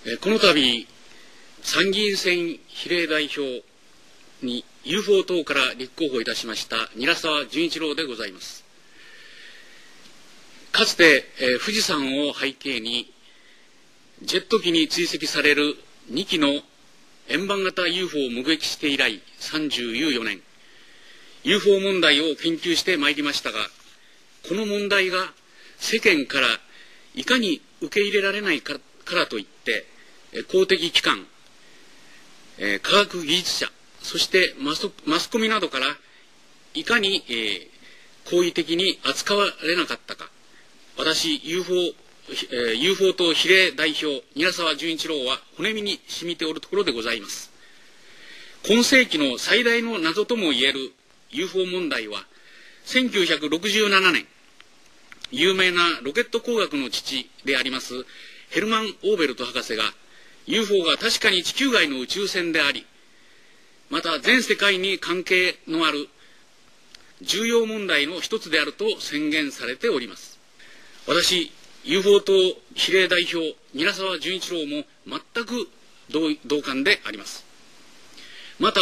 この度、参議院選比例代表に UFO 党から立候補いたしました韮澤純一郎でございます。かつて、富士山を背景にジェット機に追跡される2機の円盤型 UFO を目撃して以来34年、UFO 問題を研究してまいりましたが、この問題が世間からいかに受け入れられないからといって、公的機関、科学技術者、そしてマスコミなどからいかに、好意的に扱われなかったか、私 UFO 党比例代表韮澤純一郎は骨身に染みておるところでございます。今世紀の最大の謎ともいえる UFO 問題は、1967年有名なロケット工学の父でありますヘルマン・オーベルト博士が UFO が確かに地球外の宇宙船であり、また全世界に関係のある重要問題の一つであると宣言されております。私 UFO 党比例代表韮澤純一郎も全く同感であります。また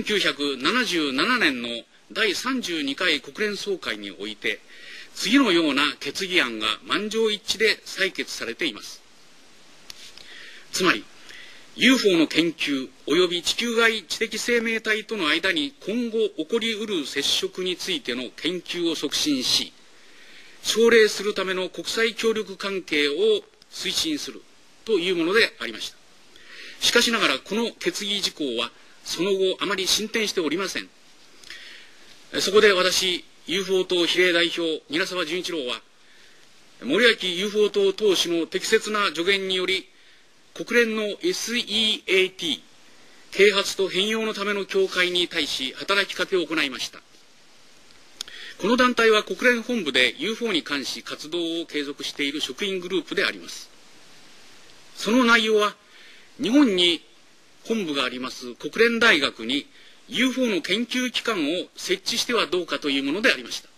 1977年の第32回国連総会において次のような決議案が満場一致で採決されています。つまり UFO の研究及び地球外知的生命体との間に今後起こりうる接触についての研究を促進し、奨励するための国際協力関係を推進するというものでありました。しかしながらこの決議事項はその後あまり進展しておりません。そこで私 UFO 党比例代表韮澤純一郎は、森脇 UFO 党党首の適切な助言により国連の SEAT 啓発と変容のための協会に対し働きかけを行いました。この団体は国連本部で UFO に関し活動を継続している職員グループであります。その内容は、日本に本部があります国連大学に UFO の研究機関を設置してはどうかというものでありました。